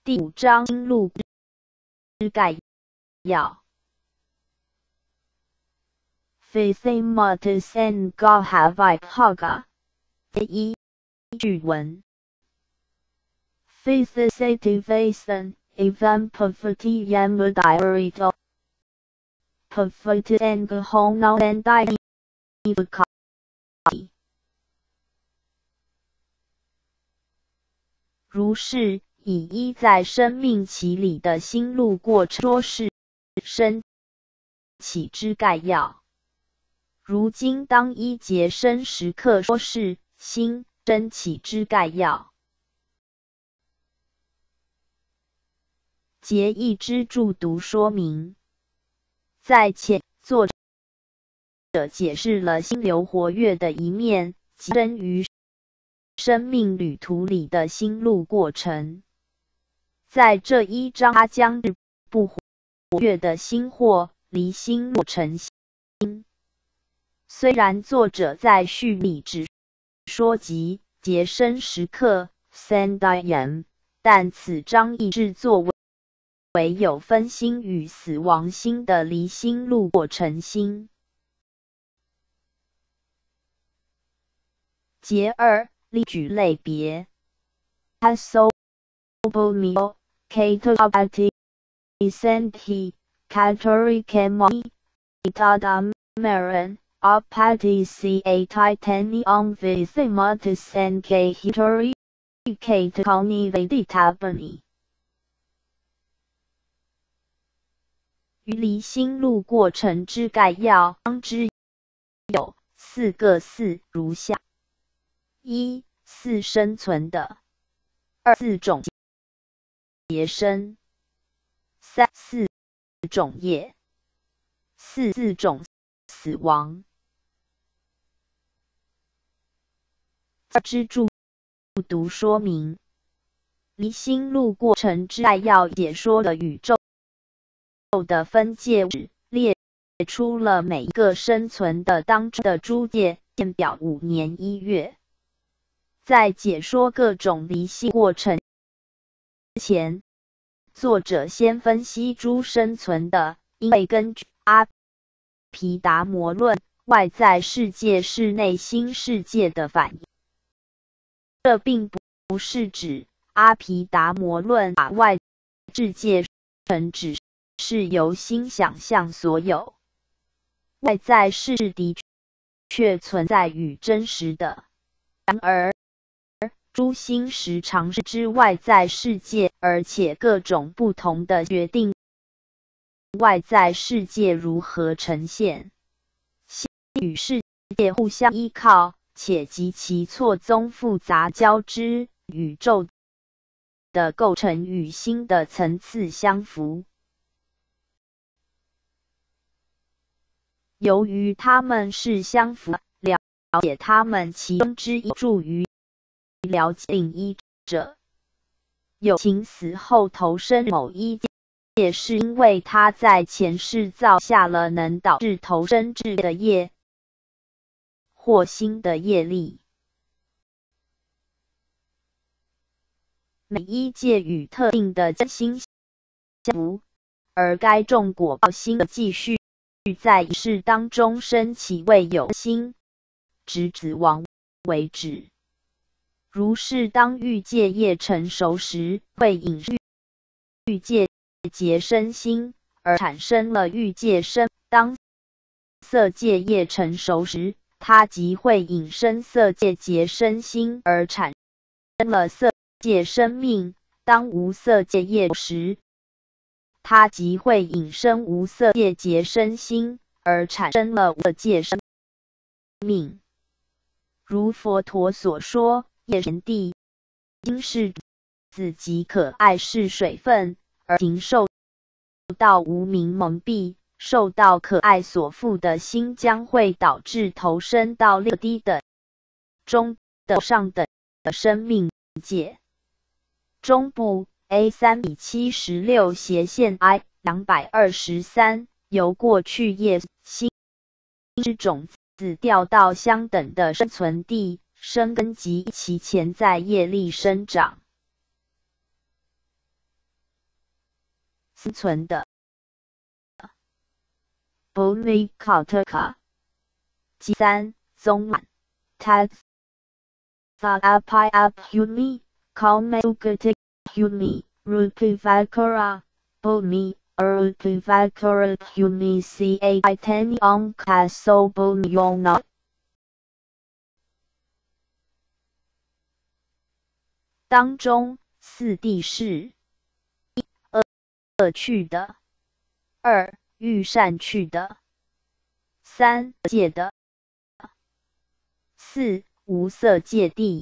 第5章心路之概要。Physimatis and Gahavipaga 1句文 Physicitivation Event Poverty Yamudirito Poverty and Honal and Dievaka 如是以一在生命期里的心路过程说是生起之概要。如今当一节生时刻说是心生起之概要。节义之注读说明。在前作者解释了心流活跃的一面，即生于生命旅途里的心路过程。在这一章，他将不活跃的心或离心落成心。虽然作者在序里只说及节生时刻 Sandayam， 但此章亦制作为有分心与死亡心的离心路过程心。节2例举类别 Asobomio Katabati Isenti Katori Kemo Itadamaran Apati Ca Titanium Visimatis and K Hitori Katakoni Veditabani于离心路过程之概要之有4个4如下：1、4生存的；2、4种节生；3、4种业；4、4种死亡。之注读说明。离心路过程之概要解说了宇宙的分界列出了每一个生存的当中的诸界，见表5年1月。在解说各种离心过程前，作者先分析诸生存的，因为根据阿毗达摩论，外在世界是内心世界的反应。这并不是指阿毗达摩论把外世界成只是由心想象所有，外在世的确存在与真实的。然而，诸心时常是知外在世界，而且各种不同的决定外在世界如何呈现。心与世界互相依靠，且极其错综复杂交织，宇宙的构成与心的层次相符。由于它们是相符，了解它们其中之一助于了解另一者。有情死后投身某一界，是因为他在前世造下了能导致投身至的业或心的业力。每一界与特定的真心相符，而该种果报心的继续在一世当中升起未有心，直死亡为止。如是当欲界业成熟时，会引欲界结生心，而产生了欲界身；当色界业成熟时，它即会引生色界结生心，而产生了色界生命；当无色界业时，它即会引生无色界结生心，而产生了无色界生命。如佛陀所说，业贤地因是子即可爱是水分，而行受到无明蒙蔽，受到可爱所缚的心，将会导致投身到六低等、中等、上等的生命界。中部 A3:76 斜线 I223， 由过去业心之种子掉到相等的生存地，生根及其潜在业力生长。 生存的 Bhumikataka 3宗晚 Tag Api Abhumi Kaumeukati Humi Rupivakara Bhumi Rupivakara Humi Caitani Kaso Bhumi Yona 当中四谛是一恶趣的，二欲善趣的，三界的，四无色界谛。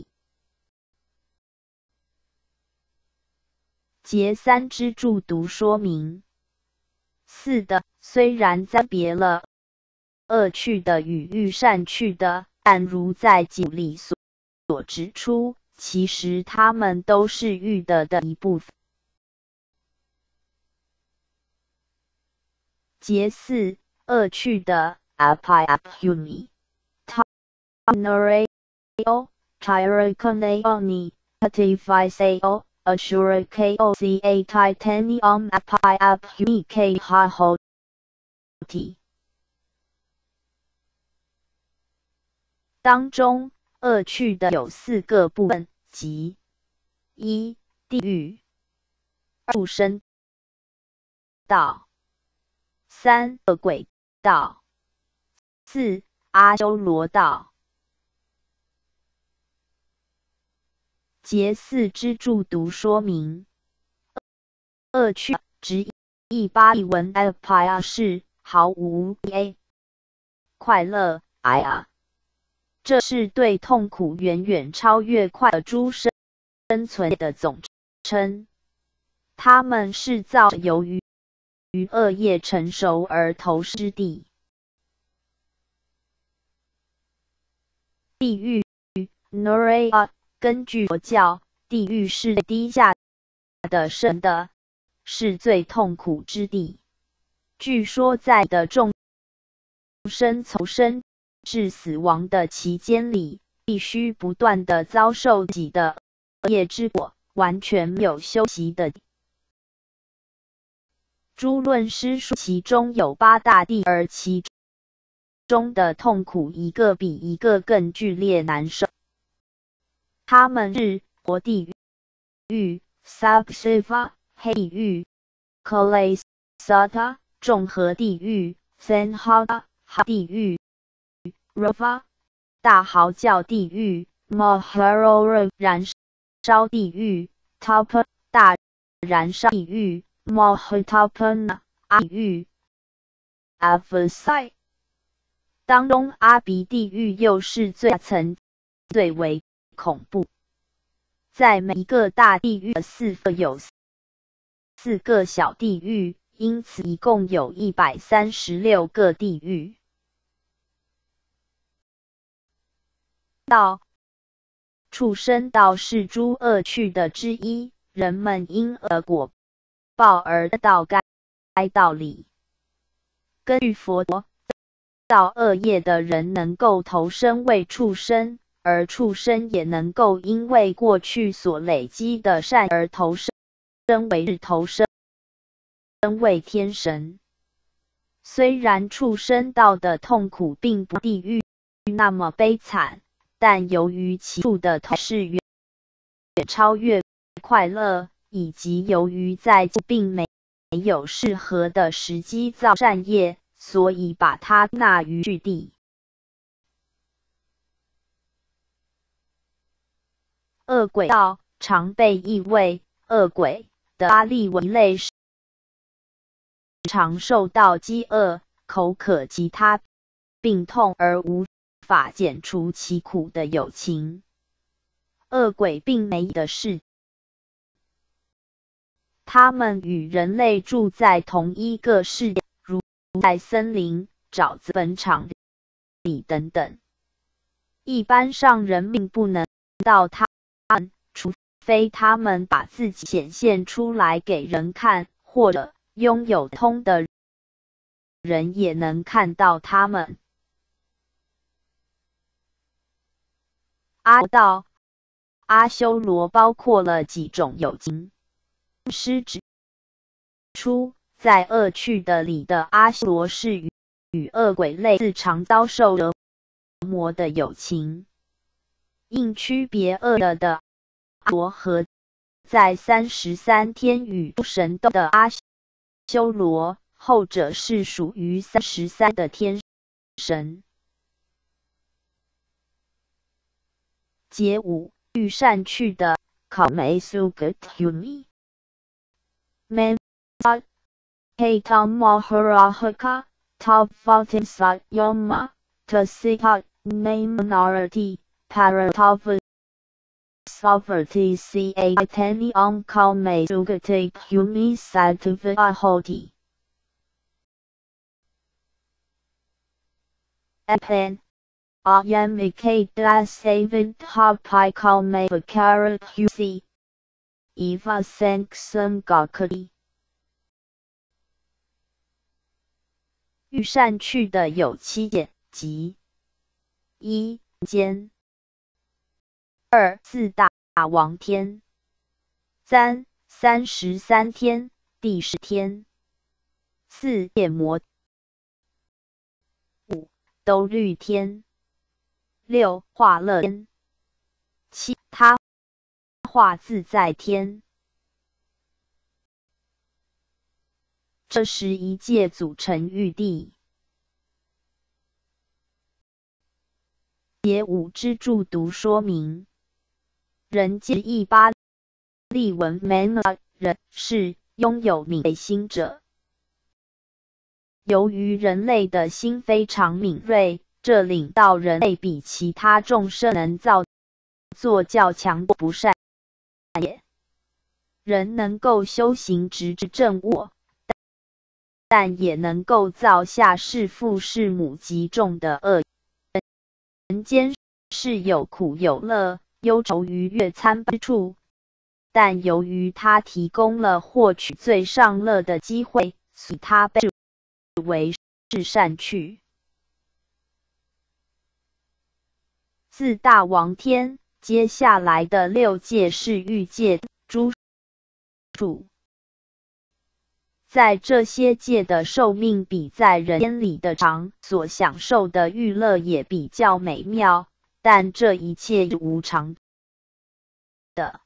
结三支注读说明。四的虽然暂别了恶趣的与欲善趣的，但如在经里所指出，其实它们都是欲的一部分。结四恶趣的 Apayapuni Tanareo Tyrakoneoni Patifiseo Ashurakeo Ca Titanium Apayapuni K Hahoti 当中恶趣的有四个部分，即一地狱、畜生道、三恶鬼道、四阿修罗道。结四支注读说明。恶趣直译巴利文 Apaya 是毫无 a 快乐 aya， 这是对痛苦远远超越快乐诸生存的总称。它们是造由于恶业成熟而投生之地。地狱 Nuraya 根据佛教，地狱是低下的生的，是最痛苦之地。据说在的众生从生至死亡的期间里，必须不断地遭受己的恶业之果，完全没有休息的。诸论师说其中有八大地，而其中的痛苦一个比一个更剧烈难受。他们是活地狱、Subsiva 黑地狱、Kalasata 众合地狱、Senhata 好地狱、Rava 大嚎叫地狱、Maharora 燃烧地狱、Tapa 大燃烧地狱、Mahatapana 地狱、Avasai 当中阿鼻地狱又是最下层最为恐怖。在每一个大地狱有四个小地狱，因此一共有136个地狱。道畜生道是诸恶趣的之一，人们因恶果报而得到该道理。根据佛造恶业的人能够投生为畜生，而畜生也能够因为过去所累积的善而投生为天神。虽然畜生道的痛苦并不地狱那么悲惨，但由于其处的痛是远超越快乐，以及由于在并没有适合的时机造善业，所以把它纳于具地。恶鬼道常被译为恶鬼的巴利文一类，常受到饥饿、口渴其他病痛而无法减除其苦的有情。恶鬼并没的是，他们与人类住在同一个世界，如在森林、沼泽、坟场里等等。一般上人并不能到他们，除非他们把自己显现出来给人看，或者拥有通的人也能看到他们。阿道、阿修罗包括了几种有情。师指出，在恶趣的里的阿修罗是与恶鬼类似常遭受折磨的有情。因区别恶的阿罗和在33天与神斗的阿修罗，后者是属于33的天神。解5欲善趣的考梅苏格图米 Man Hatam Maharahaka Top Fatim Sat Yoma Tasihat Minority Paratava Sovereignty Ca Tani Kal Mesugate Humi Sativa Ahoti Epen Ayamike Das Avent Hapai Kal Me Vakarat Husi Eva Sanksum Gakari欲善趣的有7件，即1间2四大王天3 33天第10天4夜魔5兜率天6化乐天7他化自在天。这11界组成玉帝。解5之注读说明。人界一巴利文 Mana 人是拥有敏锐心者。由于人类的心非常敏锐，这领导人类比其他众生能造作较强不善也。人能够修行直至正悟，但也能够造下弑父弑母极重的恶。人间是有苦有乐，忧愁愉悦参半之处，但由于它提供了获取最上乐的机会，所以它被视为是善趣。四大王天，接下来的6界是欲界诸处。在这些界的寿命比在人间里的长，所享受的娱乐也比较美妙，但这一切是无常的。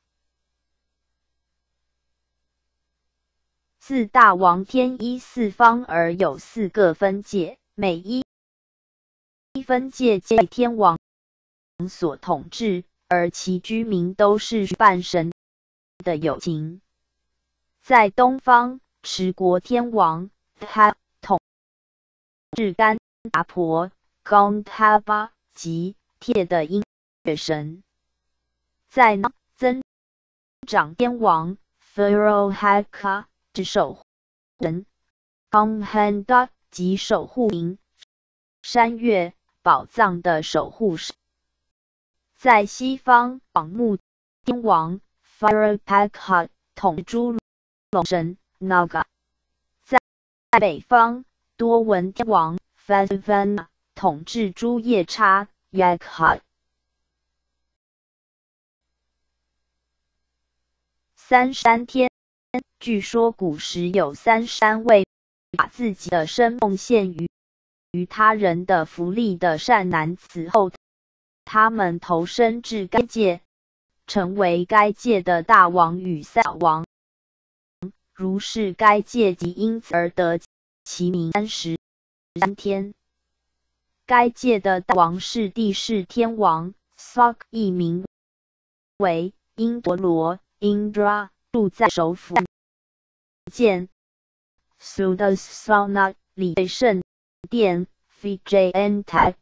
四大王天依四方而有4个分界，每一分界皆为天王所统治，而其居民都是半神的有情。在东方，持国天王他统治干达婆、冈他巴及铁的音乐神。在南，增长天王 Pharaoh Haka 之守护人 Kamhanda 及守护灵山岳宝藏的守护神。在西方，广目天王 Pharaoh Pakha 统治诸龙神 Naga。在北方，多闻天王 Fasvana 统治诸夜叉 Yakha。33天，据说古时有33位把自己的身奉献于他人的福利的善男子后，他们投身至该界，成为该界的大王与小王。如是该界即因此而得其名33天。该界的大王是地势天王 Sak 译名为因陀罗 Indra， 住在首府见 Sudasana 里对圣殿 Vijayanta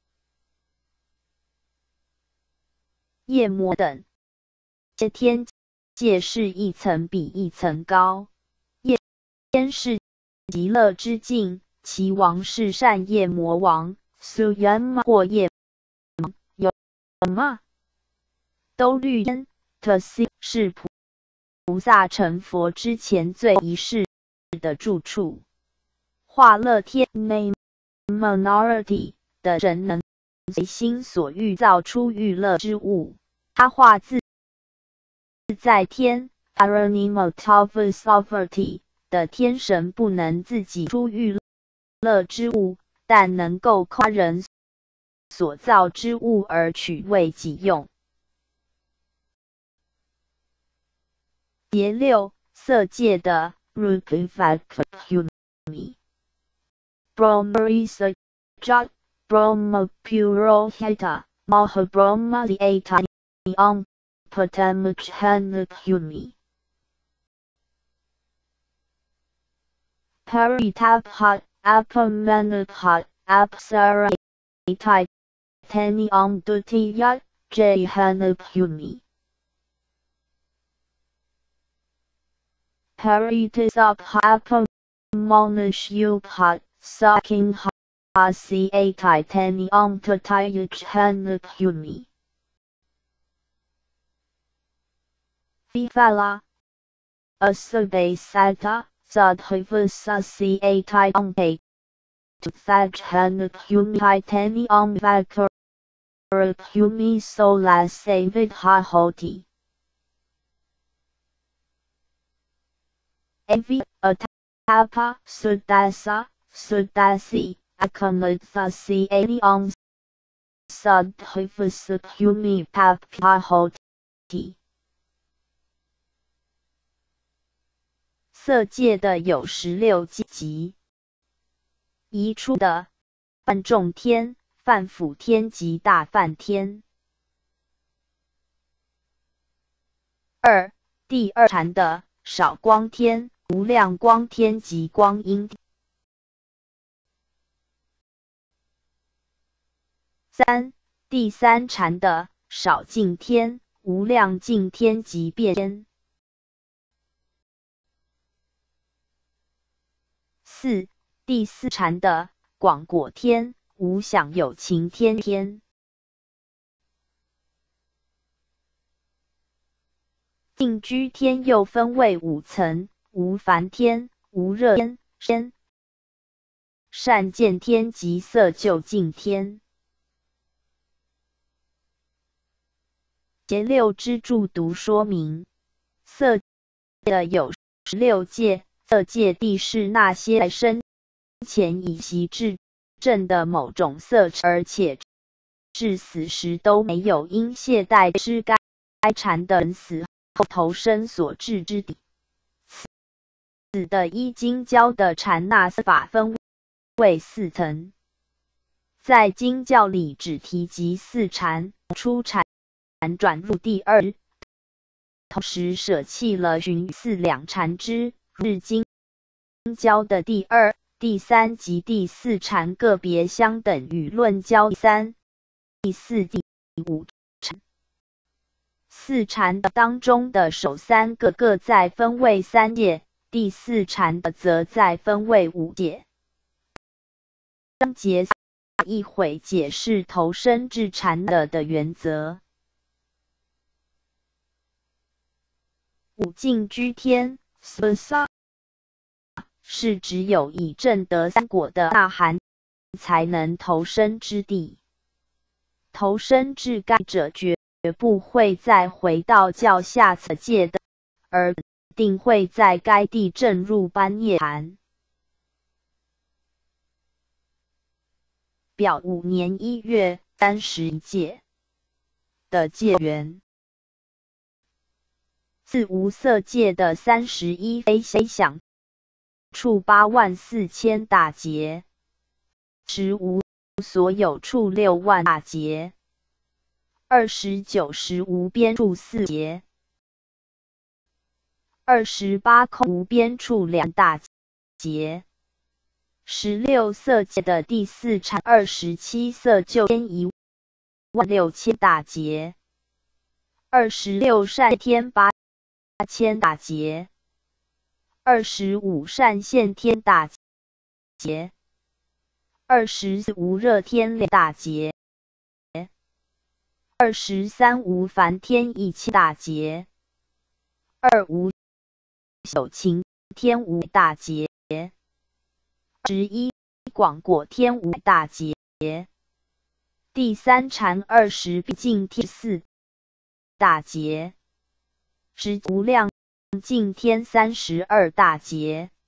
夜魔等。这天界是一层比一层高。夜天是极乐之境，其王是善夜魔王 Suyama 或夜魔。有吗？兜率天 Tasi 是菩萨成佛之前最后一世的住处。化乐天 Minority 的神能随心所欲造出欲乐之物。他化自在天 Aranima Tava Sovereignty 的天神不能自己出娱乐之物，但能够夸人所造之物而取为己用。节六，色界的 Rupavakuni Brahmarisa Jat Brahma Purohita Mahabrahma Dieta Om Patamukhanakuni Paritaphat Apamanathat Apsara Etai Tani Om Dutiyat Jahanapuni Paritasapha Monashyuphat Saking Hasi Etai Tani Om Tatayakhanapuni Vifala Asabe Sata Sadhavasasi Etai Om Te Tuthaghanapuni Tani Om Vakarapuni Solase Vidhahoti Avi Atapa Sudasa Sudasi Akamathasi Ani Om Sadhavasakuni Papahoti 色界的有16级，一出的梵众天、梵辅天及大梵天。二，第二禅的少光天、无量光天及光阴。三，第三禅的少净天、无量净天及变天。四，第四禅的广果天、无想有情天天。定居天又分为5层：无烦天、无热天、善见天及色究竟天。节六之注读说明：色的有16界。色界地是那些在生前已习至正的某种色，而且至死时都没有因懈怠失该禅的人死后投生所致之敌。此的依经教的禅那法分为4层，在经教里只提及4禅，初禅转入第2，同时舍弃了寻4两禅之。日经教的第2、第3及第4禅个别相等于论教第3、第4、第5禅。4禅当中的首3个各再分为3界，第4禅的则再分为5界。章节一会解释投生至禅的原则。五净居天是只有已证得3果的那含才能投生之地。投生至该者绝不会再回到较下层界的，而定会在该地证入般涅槃。表5年1月31界的界缘。自无色界的31非想处84000大劫，实无所有处6万大劫，29时无边处4劫，28空无边处2大劫，16色界的第4禅，27色究天16000大劫，26善天8000大劫，25善现天大劫，24无热天2大劫，23无烦天1000大劫，25有情天5大劫，21广果天5大劫，第3禅20毕竟天4大劫，无量净天32大劫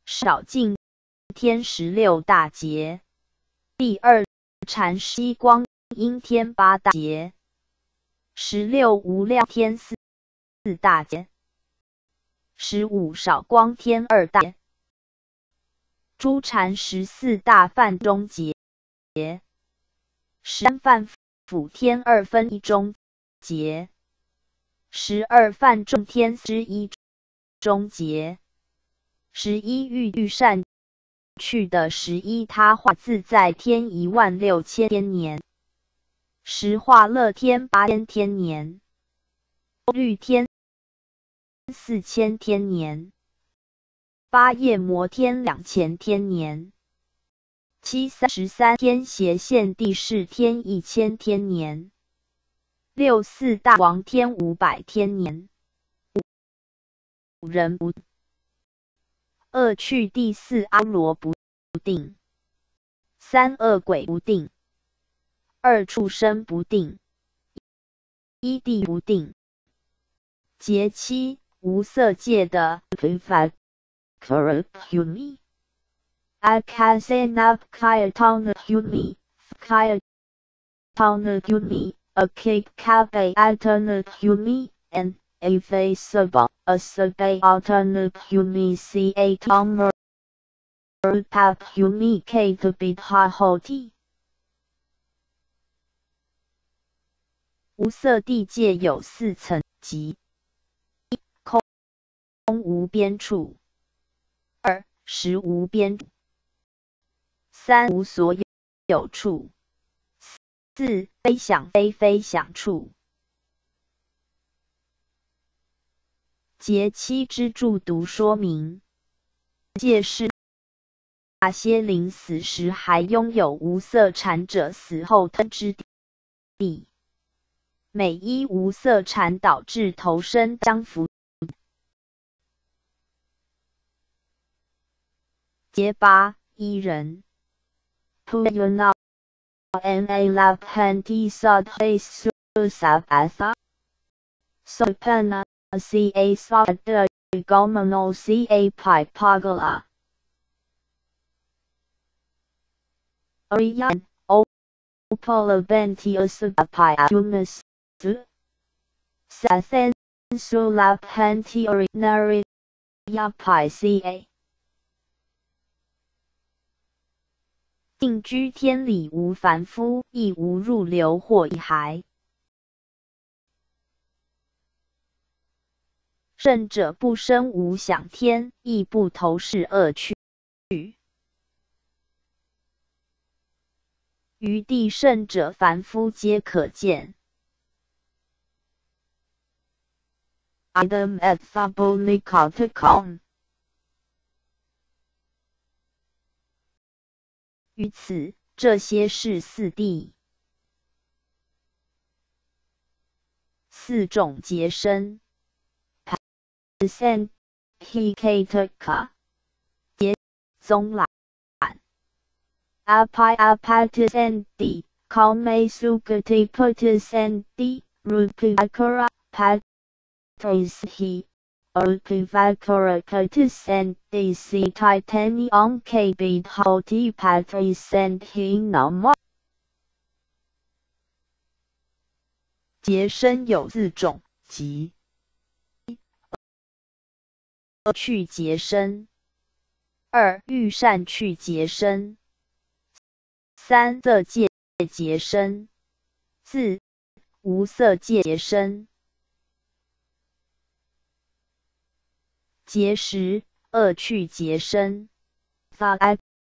少尽天16大劫。第二禅息光阴天8大劫。16无量天4大劫。15少光天2大劫。诸禅14大梵中劫。13梵辅天2分1中劫。12梵众天之1中劫。11欲善去的11他化自在天16000天年。10化乐天8000天年。律天4000天年。8夜摩天2000天年。7 33天邪现地释天1000天年。6 4大王天500天年。5人不2去第4阿罗不定。3恶鬼不定。2畜生不定。1地不定。劫7无色界的 Akasenap Kaya Tana Humi Kaya Tana Humi Akik Kabe Alternate Humi and A face Sabah a Sabe Alternate Humi Ca Tomer Pap Humi K to be Hoti 无色地界有4层级。1空无边处。2实无边处。3无所有处。4非想非非想处。劫7之注读说明。界是那些临死时还拥有无色禅者死后吞之地。每一无色禅导致投生将福。劫8一人。Puyana na laphanti sadhe susabatha Sopana ca sada gomano ca pi pagala Ariyan Opala benti usabai adunas Sathen sulaphanti orinari yapai ca定居天理无凡夫，亦无入流或一骸。圣者不生无想天，亦不投世恶趣。于地圣者凡夫皆可见。Idem et fabulicaticum 于此，这些是4地4种劫身。Hikataka 劫宗览。Apatisendi Kalme Sukati Patisendi Rupivakara Patrishi Rupivakara Patisendi Si Titani Onke Bidhoti Patrisendi Nama 劫身有4种，即去劫身。2欲善去劫身。3色界劫身。4无色界劫身。劫10恶趣劫身。Thag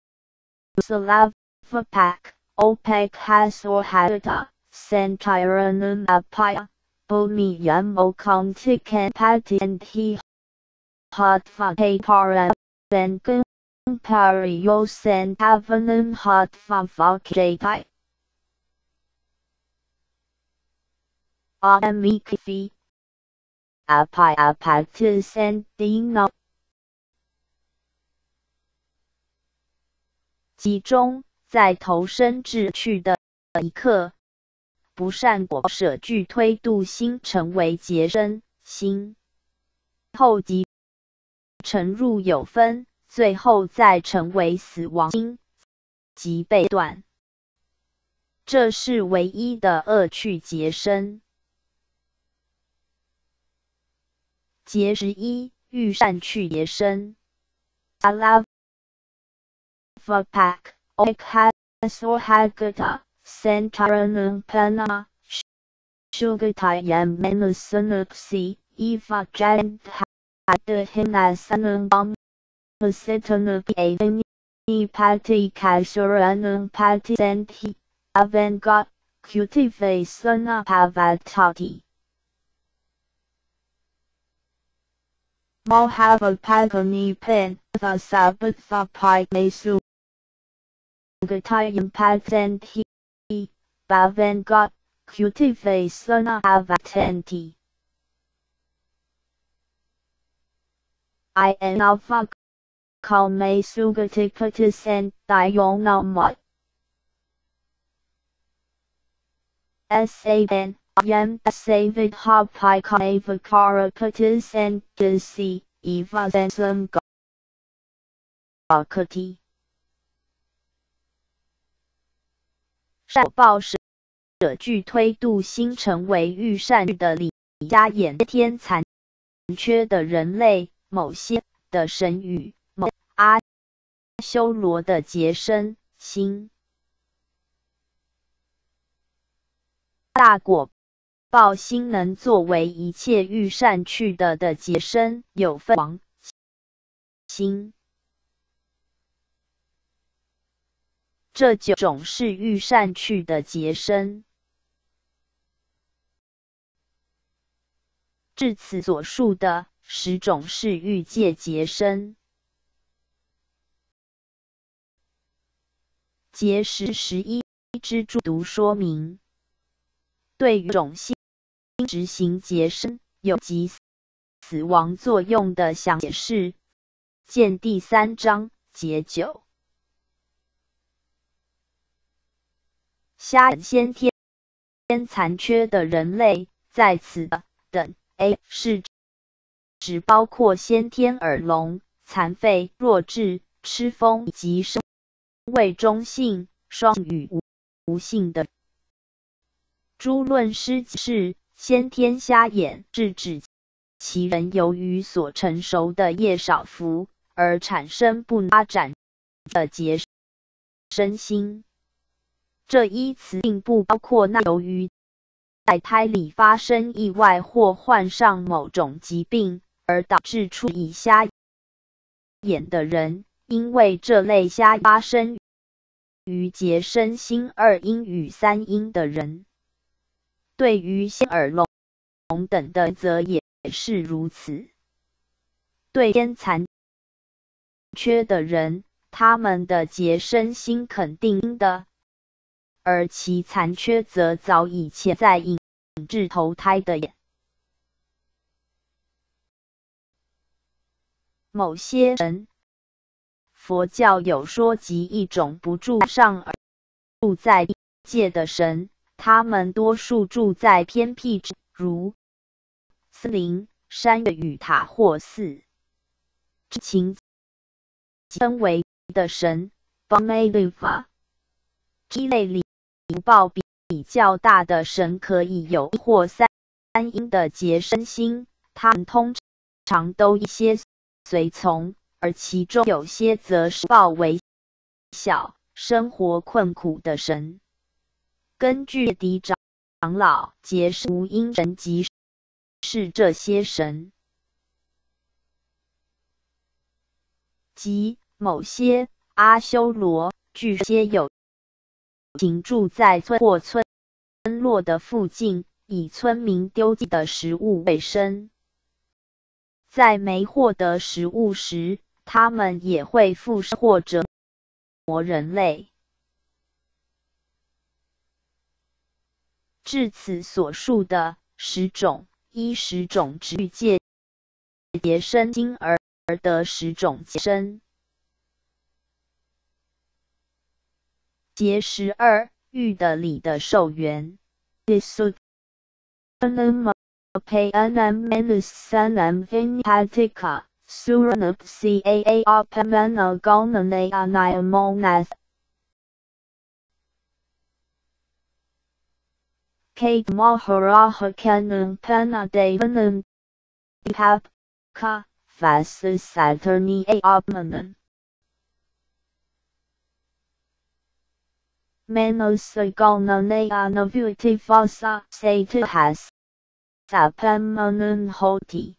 Salavapak Opek Hasor Hadata Sentiranum Apaya Bumi Yamo Kontikan Pati and He Hot Fakatara Ben Parios and Havanum Hot Favakai Amikfi Apai Apatis and Dino 其中在投身至去的一刻，不善果舍具推度心成为劫身心，后即沉入有分， 最后再成为死亡星即被断。这是唯一的恶趣结生。结11欲善趣结生。Alavapak Okasorhagata Santaranam Pana Sugatayam Menusunupsi Eva Jadhadahinasanam Pasitanupi Avani Pati Kasuranam Pati Santi Avangot Cutive Sana Pavatati Mohavapagani Pen the Sabatha Pai Mesu Gatayam Patanti Bavangot Cutive Sana Avatanti I am Alpha Kalme Sugatikatis and Dionamot Savan Yam Savid Hapai Kavakara Katis and Gasi Eva Zansam Gakati 善报者具推度心成为欲善的理加演天残缺的人类，某些的神语，某阿修罗的结生心。大果报心能作为一切欲善趣的结生，有分王心。这9种是欲善趣的结生。至此所述的10种是欲界结生。结11之注读说明。对于种性执行结生有及死亡作用的详解释，见第3章结9。先天残缺的人类，在此的等 A 是指包括先天耳聋、残废、弱智、痴疯以及生为中性、双与无性的。诸论师是先天瞎眼，是指其人由于所成熟的业少福而产生不发展的结生心。这一词并不包括那由于在胎里发生意外或患上某种疾病而导致出以瞎眼的人，因为这类瞎发生于结生心2因与3因的人。对于先耳聋等的则也是如此。对先残缺的人，他们的结生心肯定的，而其残缺则早已潜在引致投胎的眼。某些神，佛教有说及一种不住上而住在地界的神，他们多数住在偏僻之如森林、山岳与塔或寺之情称为的神 Bhammadeva。这一类里福报比较大的神可以有1或3因的结生心，他们通常都一些随从，而其中有些则是报为小、生活困苦的神。根据嫡长老结生无因神即是这些神，即某些阿修罗，据些有情住在村或村落的附近，以村民丢弃的食物为生。在没获得食物时，他们也会附身或折磨人类。至此所述的10种，依10种之欲界结生心而得10种结生。结12欲的理的受缘。Payanam Manusanam Vinipatika Suranap Caa Apamana Gonane Aniamonath Kate Maharaha Kanun Pana Devanum Pap Ka Fasis Saturni Apmanan Menosagona Anavuti Vasa Sata Has Sapamanun Hoti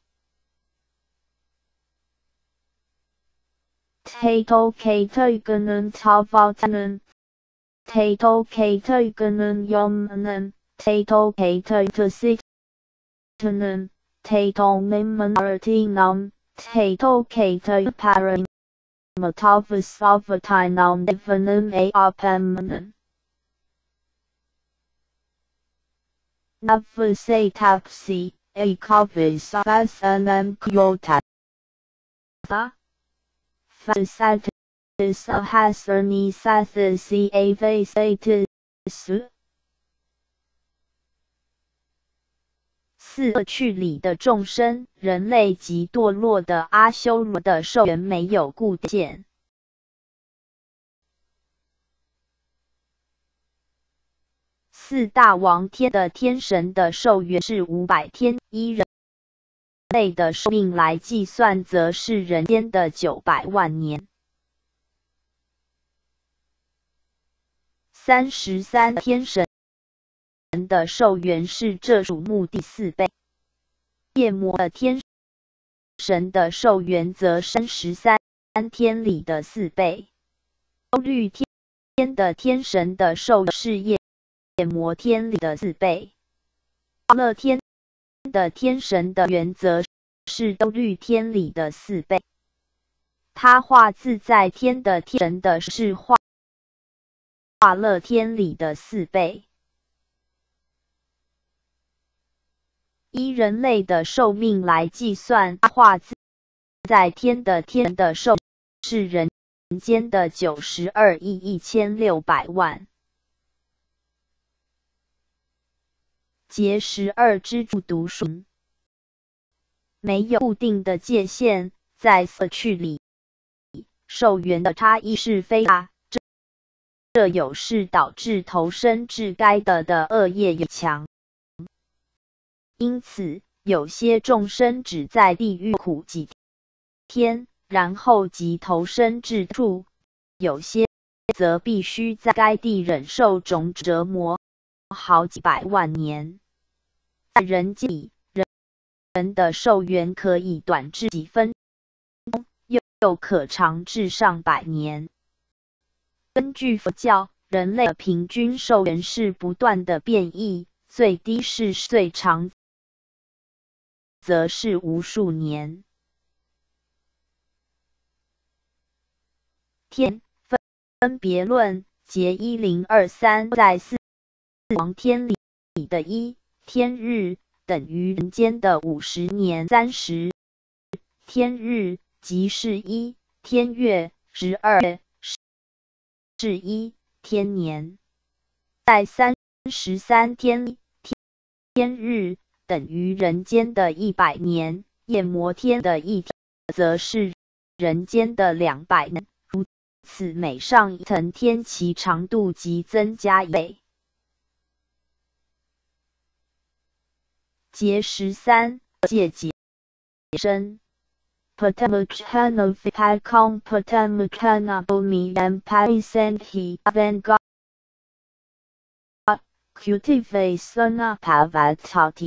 Tato Katoganun Tavatanun Tato Katoganun Yomanan Tato Katotasitanun Tato Mimanartinam Tato Kato Param Matavasavatinam Divanum Apamanan Navasatapsi Akavisasanam Kyota Fasatis Hasarni Sathasi Avasatis 四恶趣里的众生，人类及堕落的阿修罗的寿元没有固见。四大王天的天神的寿元是500天，依人类的寿命来计算，则是人间的900万年。33天神的寿元是这数目第4倍，夜魔的天神的寿元则33天里的4倍。忧虑天的天神的寿元是夜魔天里的4倍。乐天的天神的元则是忧虑天里的4倍。他化自在天的天神的是化乐天里的4倍。依人类的寿命来计算，化自在天的天神的寿是人间的92亿1600万。节12支柱读数没有固定的界限，在色趣里，寿元的差异是非大，这有是导致投身至该的恶业越强。因此，有些众生只在地狱苦几天，然后即投身至处；有些则必须在该地忍受种折磨好几百万年。在人间里，人的寿元可以短至几分钟，又可长至上百年。根据佛教，人类的平均寿元是不断的变异，最低是最长则是无数年。天分别论节1023在四王天里的一天日等于人间的50年30天日，即是1天月12是1天年。在33天日等于人间的100年，夜魔天的一天则是人间的200年，如此每上一层天，其长度即增加1倍。节13界解深 Patamachana Vipakam Patamachana Bumi and Paisenhi Avanga Cultivate Sana Pavatati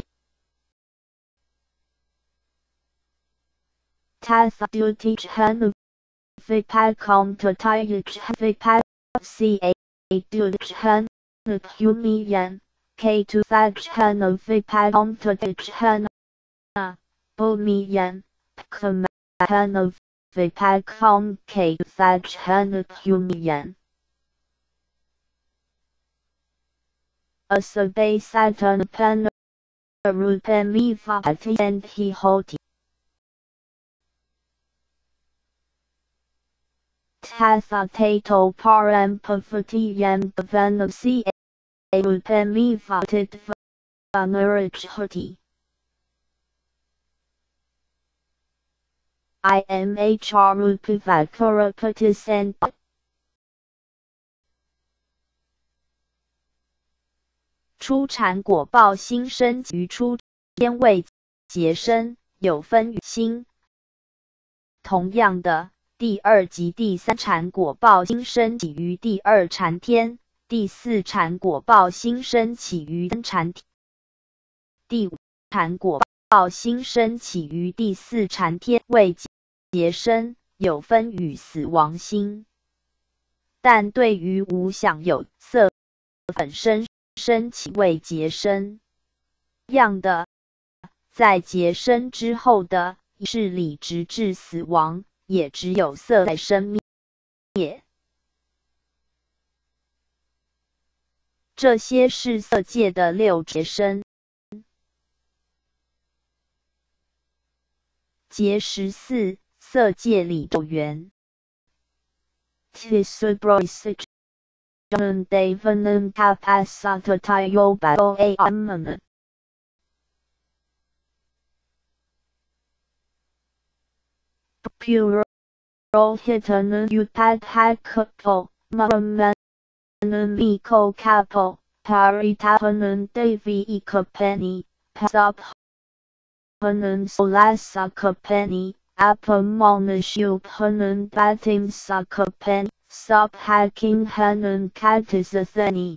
Tathadutichana Vipakam Tatayach Vipak Ca Duchana Humiyan K2 Thagchana Vipakam Tatachana Bumiyan Kamahana Vipakam K2 Thagchana Humiyan Asabay Saturn Pana Rupami Vati and Hihoti Tathatato Param Pavati Yam Bhavana Ca Rupami Vatit Vanarajhoti IMHR Rupivakurapatisand初产果报新生于初天未结生，有分与心。同样的，第二及第三产果报新生起于第二禅天，第四产果报新生起于三禅天，第五产果报新生起于第四禅天未结生，有分与死亡心。但对于无想有色本身生起未结生样的，在结生之后的意识里直至死亡，也只有色在生灭。这些是色界的六结生。结14，色界里咒缘。Devanan kapasatatayo babo amman. Puro hitanan upad hakapo, maraman miko kapo, paritapanan devi ikapeni, pasaphanan solasakapeni, apamonashupanan batim sakapeni. Subhacking Hanan Katisathani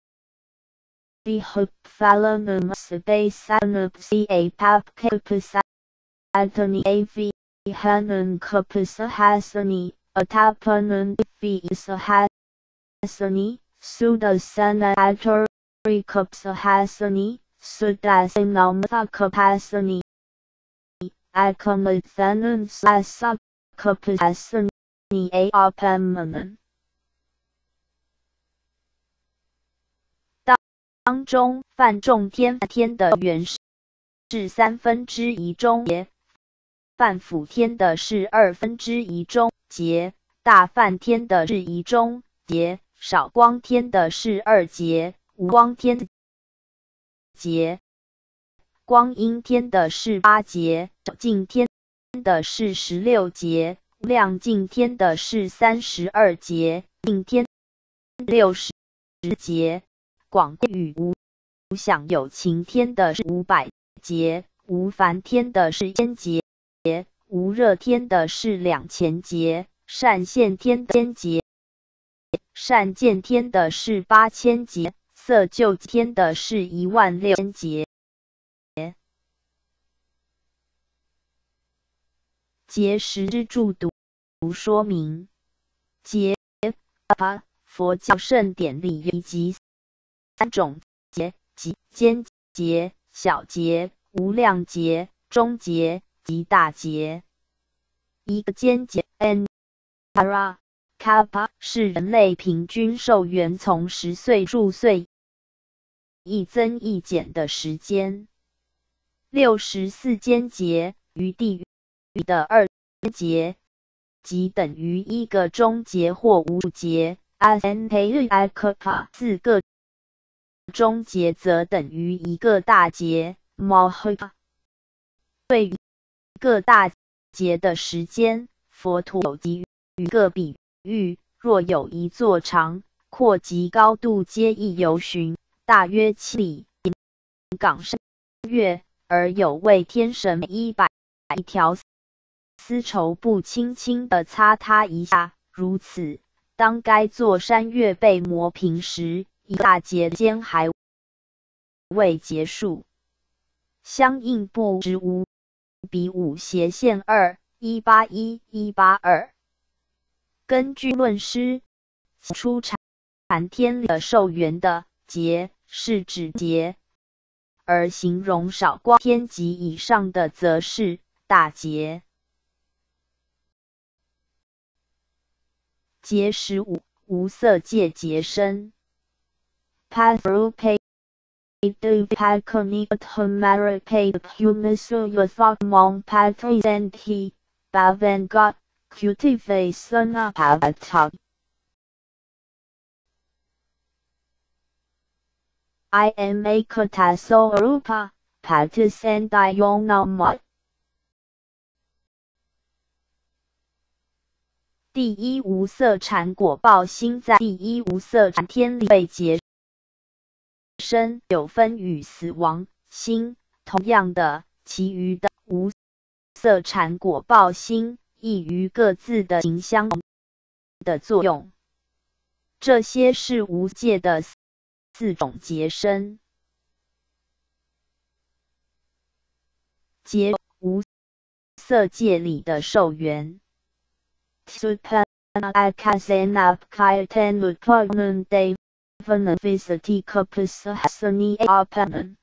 Vihupfalanum Sabasanupsi A Papkapasathani AV Hanan Kapasahasani Atapanan Visahasani Sudasana Atari Kapsahasani Sudasanam Thakapasani Akamathanan Sasakapasani Apamanan 当中泛众天的缘是1/3中节，泛辅天的是1/2中节，大泛天的是1中节，少光天的是2节，无光天节，光阴天的是8节，少净天的是16节。亮净天的是32节，净天60节，广与无想有情天的是500节，无烦天的是1000节，无热天的是2000节，善现天的1000节，善见天的是8000节，色就天的是16000节。结识之注读说明。结佛教圣典里以及3种结，即间结、小结、无量结、中结及大结。一个间结 Para Kappa 是人类平均寿元从10岁入岁一增一减的时间。64间结于地狱的2节，即等于1个中节或无节。4个中节则等于1个大节。对于1个大节的时间，佛陀有给予个比喻，若有一座长、阔及高度皆亦由旬，大约7里，港山月，而有位天神100条丝绸布轻轻地擦它一下，如此，当该座山岳被磨平时，一大节间还未结束。相应不值5比5斜线2 181 182。根据论师，初禅天里的寿元的节是指节，而形容少光天及以上的则是大节。结15无色界结生。Pathrupe Duvakani Athamarape Humasu Yathakmong Patrizanti Bavangot Cutive Sana Pavatak IMA Kataso Rupa Patisandayonamot 第一无色禅果报心在第一无色禅天里被结生，有分与死亡心同样的，其余的无色禅果报心亦于各自的形相的作用。这些是无界的四种结生。结无色界里的受缘。Supan akasenap kaiten utpanan devanan visati kapisa hasani apanan.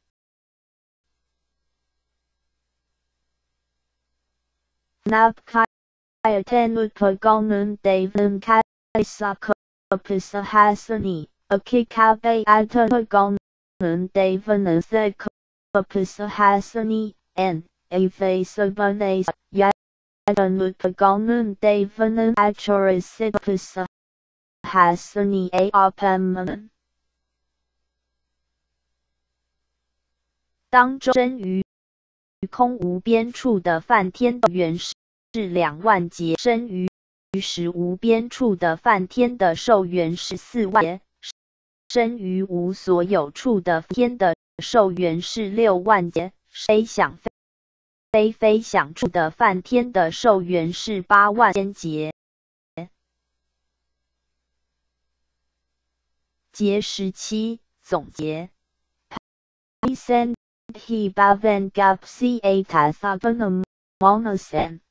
Nap kaiten utpaganan devanan kaisa kapisa hasani, akikabe ataganan devanan se kapisa hasani, and a face of an ace, Nutpaganan Devanan Achorisipisa Hasani Apamanan 当中真于空无边处的梵天的原是2万劫，生于实无边处的梵天的寿元是4万劫，生于无所有处的天的寿元是6万劫，非想非想处的梵天的寿元是8万千劫。劫17总结。Pisen he baven gapsi atathavanam monasen.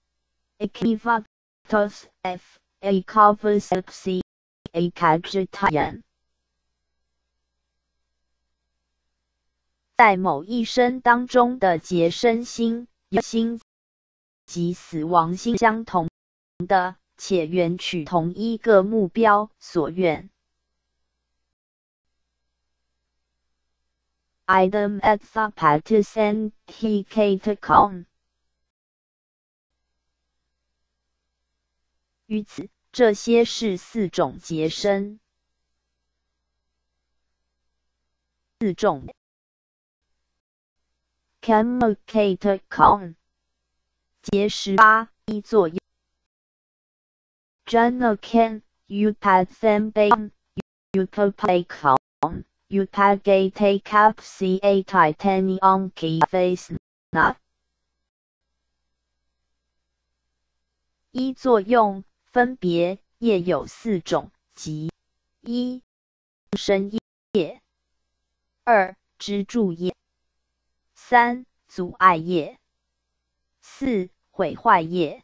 Ekivatos f a kavasepsi a kajitayan。在某一生当中的结生心、有心及死亡心相同的，且缘取同一个目标所愿。Idem et thapatis he katakon。于此，这些是4种结生。4种。Kamakata 劫18一作用。Janakan Upathambam Upapakon Upagate Kapsi a Titanium Face Na 一作用分别业有4种，即1生业，2支柱业，3阻碍业，4毁坏业。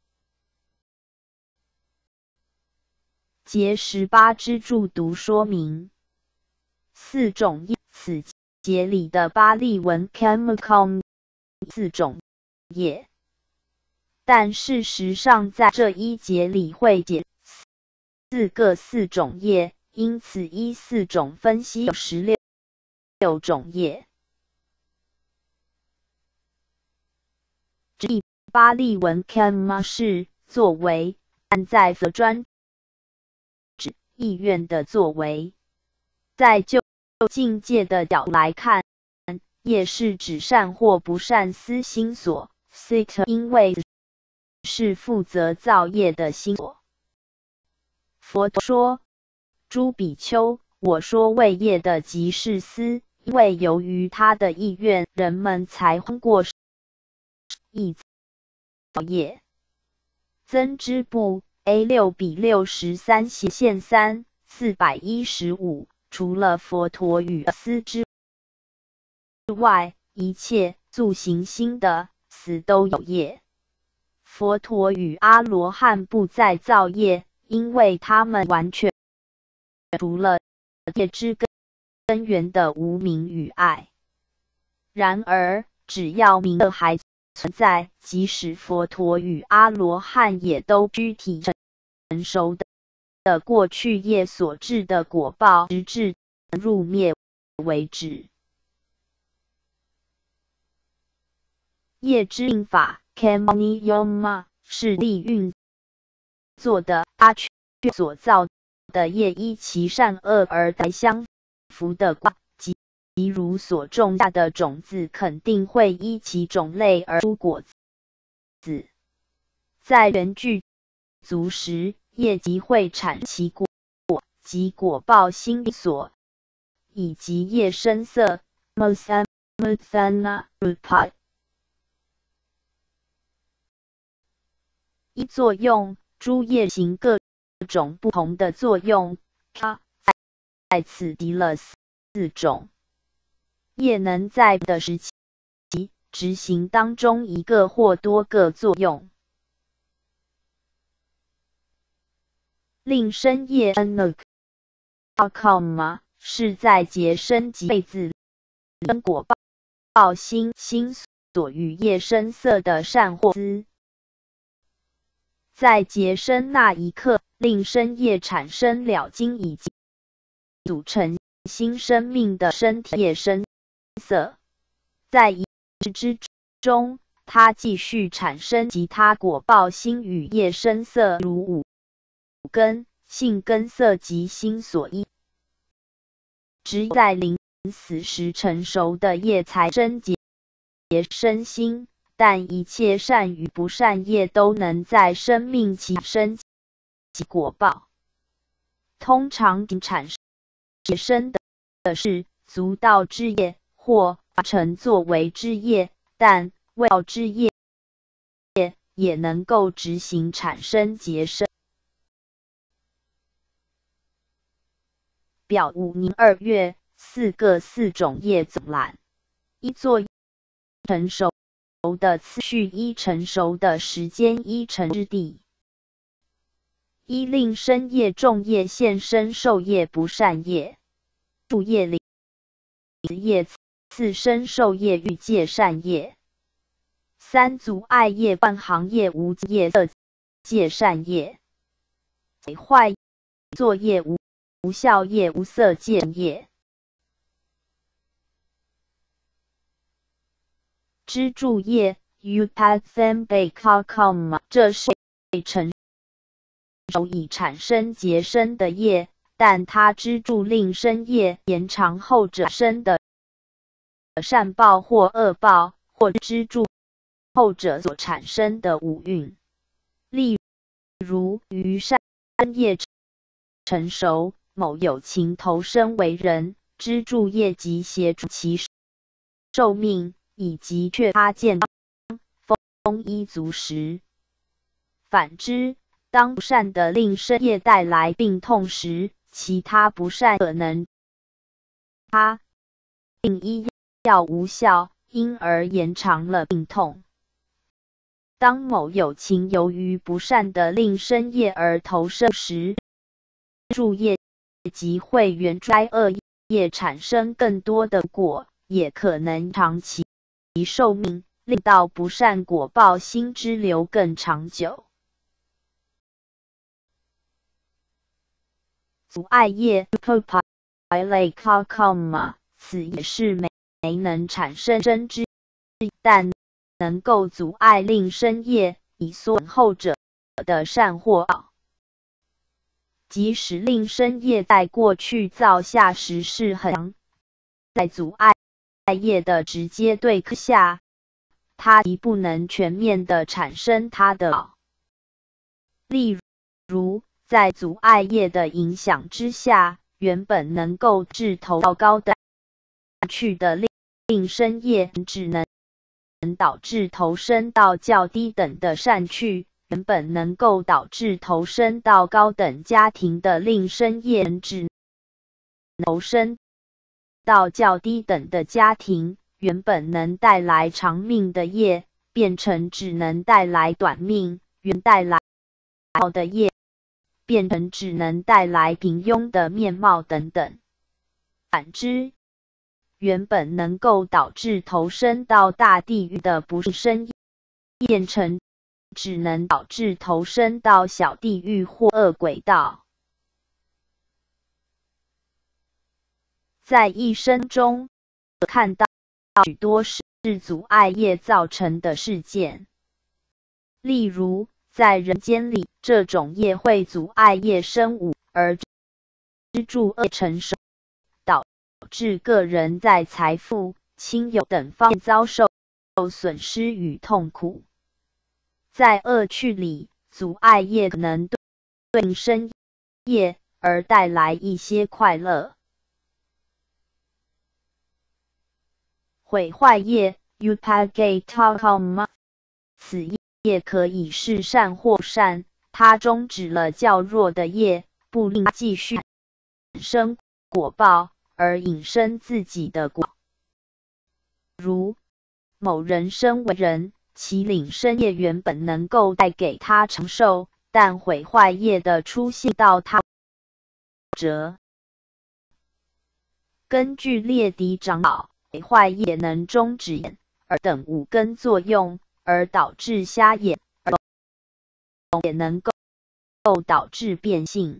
劫18支柱读说明4种业，此劫里的巴利文 chemical 4种业，但事实上在这一节里会解4个4种业，因此依4种分析有16种业。以巴利文 kama 是作为，但在则专指意愿的作为。在就境界的角度来看，业是指善或不善思心所 ，sit 因为是负责造业的心所。佛说，诸比丘，我说为业的即是思，因为由于他的意愿，人们才通过意造业。增支部 A6/63 415，除了佛陀与思之外，一切塑形心的死都有业。佛陀与阿罗汉不再造业，因为他们完全除了业之根源的无明与爱。然而，只要明的还存在，即使佛陀与阿罗汉也都具体成熟的过去业所致的果报，直至入灭为止。业之运法 Kamniyoma 是力运作的，阿却所造的业依其善恶而来相符的卦，即如所种下的种子肯定会依其种类而出果子。在原句足时，业即会产其果，即果报心所，以及业声色。一作用，诸业行各种不同的作用，在此提了4种业能在的时期执行当中一个或多个作用。令生业是在结生及位字跟果报心所与业声色的善或资。在结生那一刻，令生业产生了经以及组成新生命的身体业声色。在一世之中，它继续产生其他果报心与业声色，如五根、性根色及心所依。只在临死时成熟的业才生结生心，但一切善与不善业都能在生命期生其果报。通常产生的是足道之业或成作为之业，但未道之业也能够执行产生结生。表5年2月4种业总览。一作成熟的次序，一成熟的时间，一成之地。一令生业重业现生受业不善业，助业离业次生受业欲界善业。三阻碍业断行业无业色界善业。坏作业无效业无色界业。支柱业 这是成熟已产生结生的业，但它支柱令生业延长后者生的善报或恶报，或支柱后者所产生的五蕴。例如于善业成熟，某有情投生为人，支柱业即协助其寿命，以及却他见丰衣足食。反之，当不善的令生业带来病痛时，其他不善可能他令医药无效，因而延长了病痛。当某有情由于不善的令生业而投生时，助业即会原该恶业产生更多的果，也可能长期寿命，令到不善果报心之流更长久。阻碍业此也是没能产生真之，但能够阻碍令生业，以缩后者的善或恶。即使令生业在过去造下时是很强，在阻碍业的直接对克下，它亦不能全面的产生它的好。例如，在阻碍业的影响之下，原本能够致投到高的去的令生业，只能导致投身到较低等的善趣。原本能够导致投身到高等家庭的令生业，只投身到较低等的家庭。原本能带来长命的业，变成只能带来短命；原带来好的业，变成只能带来平庸的面貌等等。反之，原本能够导致投身到大地狱的不生业，变成只能导致投身到小地狱或恶鬼道。在一生中看到许多是阻碍业造成的事件，例如在人间里，这种业会阻碍业生五，而支柱恶成熟，导致个人在财富、亲友等方面遭受损失与痛苦。在恶趣里， 阻碍业能对应生业而带来一些快乐。毁坏业 upagata， 此业可以是善或善，它终止了较弱的业，不令它继续产生果报，而引生自己的果。如某人身为人，其领生业原本能够带给他长寿，但毁坏业的出现到他者。根据列迪长老，毁坏业能终止眼耳等五根作用，而导致瞎眼，而也能够导致变性。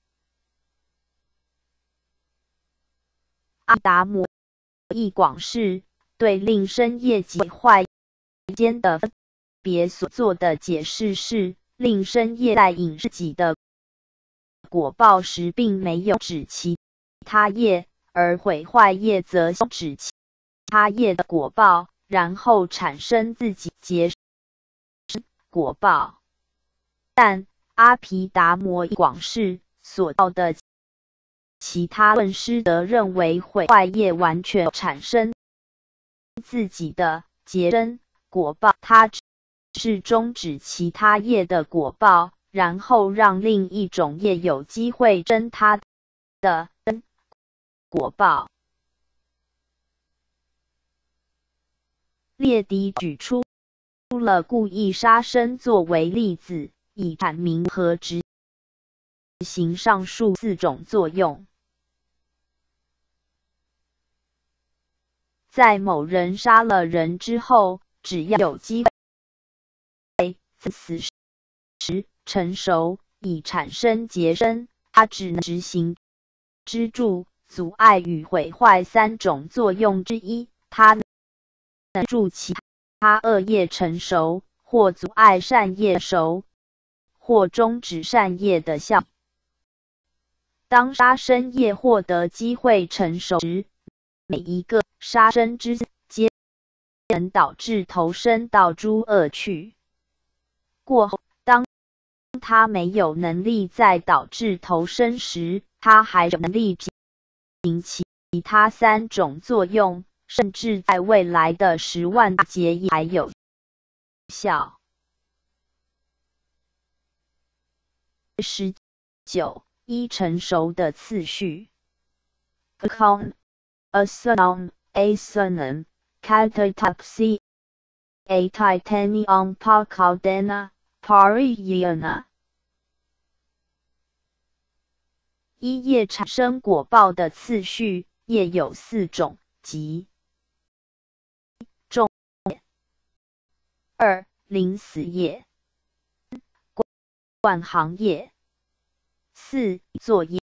阿达摩义广释对令生业及坏间的分别所做的解释是，令生业在引自己的果报时，并没有指其他业，而毁坏业则指其他业的果报，然后产生自己结果报。但阿毗达摩义广释所到的其他论师则认为，毁坏业完全产生自己的结生果报，它只是终止其他业的果报，然后让另一种业有机会争它的果报。列迪举出了故意杀生作为例子，以阐明和执行上述四种作用。在某人杀了人之后，只要有机会死时成熟，以产生结生，他只能执行支柱、阻碍与毁坏三种作用之一，它能助其他恶业成熟，或阻碍善业熟，或终止善业的效益。当杀生业获得机会成熟时，每一个杀生之皆能导致投身到诸恶趣。过后，当他没有能力再导致投生时，他还有能力执行其他三种作用，甚至在未来的10万大劫也还有效。19. 依成熟的次序。Asanam, Asanam, Katatapsi, A Titanium Pakaldena, Pariyana。依业产生果报的次序，业有4种，即种业、2. 临死业、观行业、4. 作业。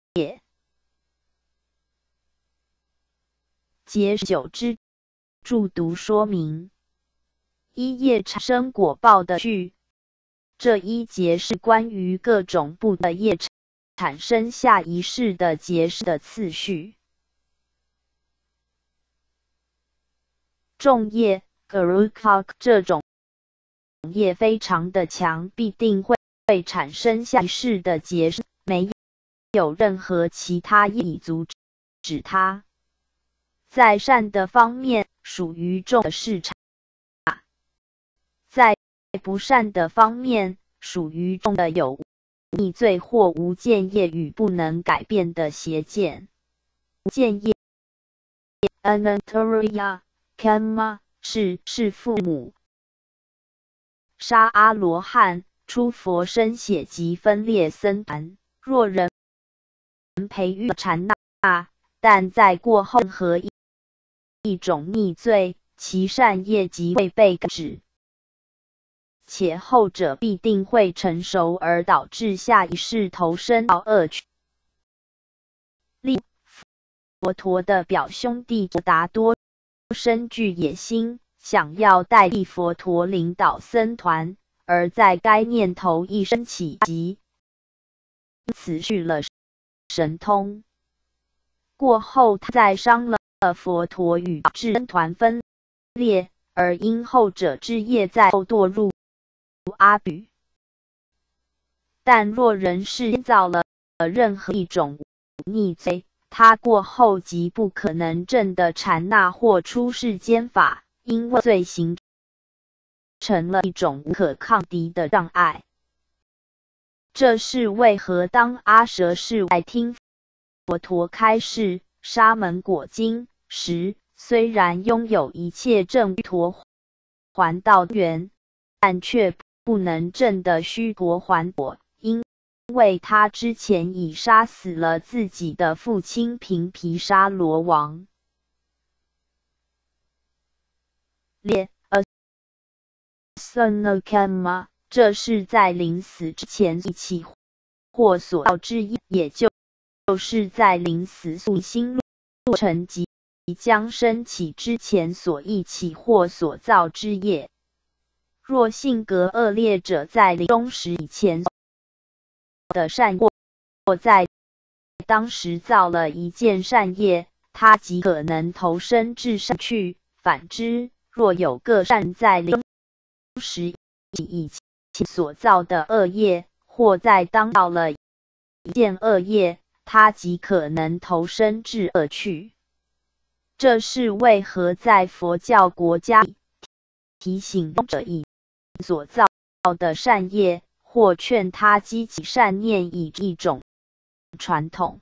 节9之注读说明。依业产生果报的序，这一节是关于各种不的业产生下一世的结的次序。种业 Garukak 这种业非常的强，必定会产生下一世的结，没有任何其他业以阻止它。在善的方面，属于种的市场；在不善的方面，属于种的有逆罪或无间业与不能改变的邪见。无间业 Anantariya Kama 是父母杀阿罗汉、出佛身血及分裂僧团。若人培育禅那，但在过后任何一种逆罪，其善业即会被根止，且后者必定会成熟而导致下一世投身到恶趣。例佛陀的表兄弟悉达多深具野心，想要代替佛陀领导僧团，而在该念头一升起即因此去了神通。过后他再伤了佛陀与导致僧团分裂，而因后者之业在后堕入阿鼻。 但若人是造了任何一种逆罪，他过后即不可能证的禅那或出世间法，因为罪行成了一种无可抗敌的障碍。这是为何当阿舍世外听佛陀开示沙门果经时，虽然拥有一切证陀还道缘，但却不能证得须陀还果，因为他之前已杀死了自己的父亲频毗沙罗王。列 Asanakama， 这是在临死之前一起或所造之业，也就是在临死宿心路程即将升起之前所一起或所造之业。若性格恶劣者在临终时以前的善业，或在当时造了一件善业，他即可能投生至善去。反之，若有个善在临终时以前所造的恶业，或在当造了一件恶业，他即可能投生至恶去。这是为何在佛教国家提醒者以所造的善业，或劝他积起善念以一种传统。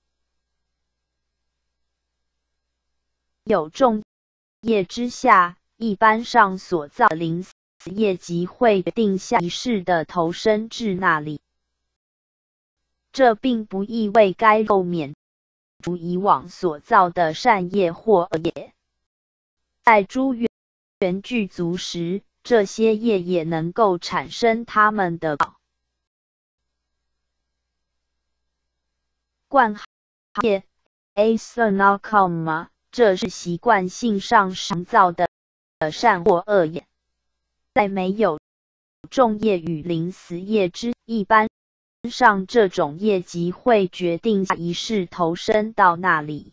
有重业之下，一般上所造的临死业即会决定下一世的投生至那里。这并不意味该构免除以往所造的善业或恶业。在诸缘具足时，这些业也能够产生他们的惯业 Asanakama， 这是习惯性上常造的善或恶业。在没有重业与临死业之一般上，这种业即会决定下一世投生到那里。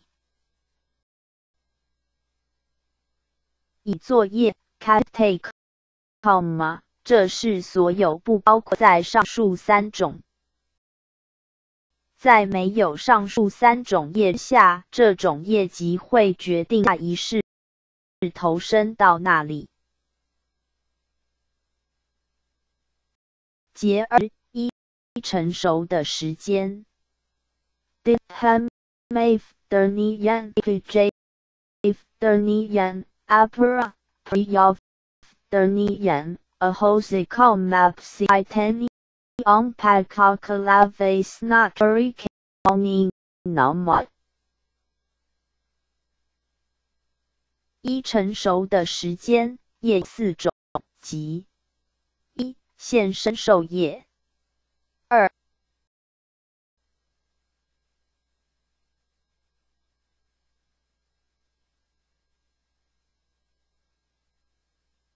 以作业 Take Karma， 这是所有不包括在上述三种。在没有上述三种业下，这种业即会决定下一世投生到那里。结而一成熟的时间。Ditham Mafdernian Kj Ifdernian Apara Priyafdernian Ahosikal Mapsi Itani Ompadkakalave Snakari Kani Namat。一成熟的时间，业四种，即一现身受业，二